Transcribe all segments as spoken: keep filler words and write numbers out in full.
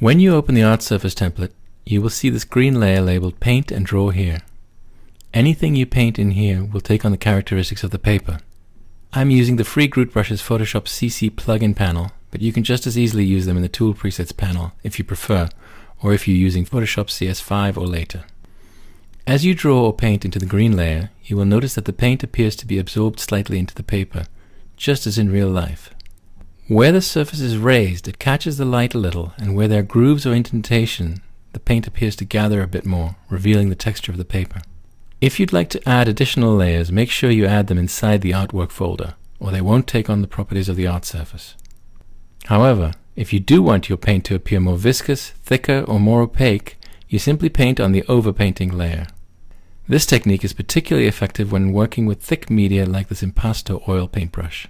When you open the art surface template, you will see this green layer labeled Paint and Draw Here. Anything you paint in here will take on the characteristics of the paper. I'm using the free GrutBrushes Photoshop C C plugin panel, but you can just as easily use them in the Tool Presets panel if you prefer, or if you're using Photoshop C S five or later. As you draw or paint into the green layer, you will notice that the paint appears to be absorbed slightly into the paper, just as in real life. Where the surface is raised, it catches the light a little, and where there are grooves or indentation, the paint appears to gather a bit more, revealing the texture of the paper. If you'd like to add additional layers, make sure you add them inside the artwork folder, or they won't take on the properties of the art surface. However, if you do want your paint to appear more viscous, thicker, or more opaque, you simply paint on the overpainting layer. This technique is particularly effective when working with thick media like this impasto oil paintbrush.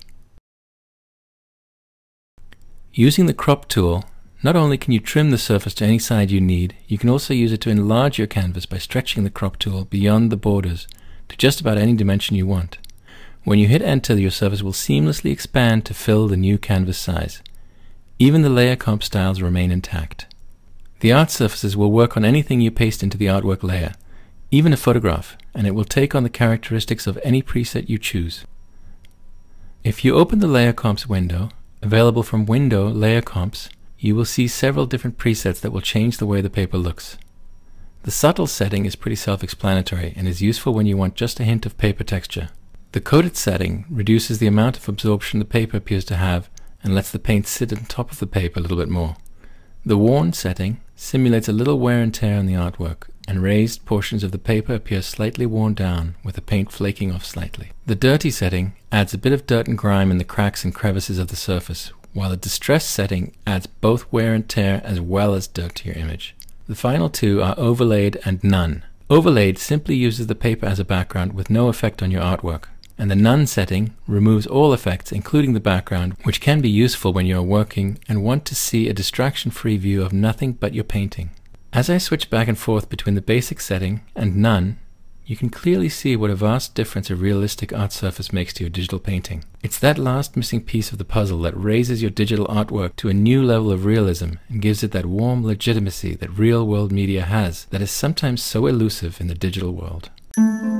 Using the crop tool, not only can you trim the surface to any side you need, you can also use it to enlarge your canvas by stretching the crop tool beyond the borders to just about any dimension you want. When you hit enter, your surface will seamlessly expand to fill the new canvas size. Even the layer comp styles remain intact. The art surfaces will work on anything you paste into the artwork layer, even a photograph, and it will take on the characteristics of any preset you choose. If you open the Layer Comps window, available from Window, Layer Comps, you will see several different presets that will change the way the paper looks. The subtle setting is pretty self-explanatory and is useful when you want just a hint of paper texture. The coated setting reduces the amount of absorption the paper appears to have and lets the paint sit on top of the paper a little bit more. The worn setting simulates a little wear and tear on the artwork, and raised portions of the paper appear slightly worn down with the paint flaking off slightly. The dirty setting adds a bit of dirt and grime in the cracks and crevices of the surface, while the distressed setting adds both wear and tear as well as dirt to your image. The final two are Overlaid and None. Overlaid simply uses the paper as a background with no effect on your artwork, and the None setting removes all effects including the background, which can be useful when you are working and want to see a distraction-free view of nothing but your painting. As I switch back and forth between the basic setting and None, you can clearly see what a vast difference a realistic art surface makes to your digital painting. It's that last missing piece of the puzzle that raises your digital artwork to a new level of realism and gives it that warm legitimacy that real-world media has that is sometimes so elusive in the digital world.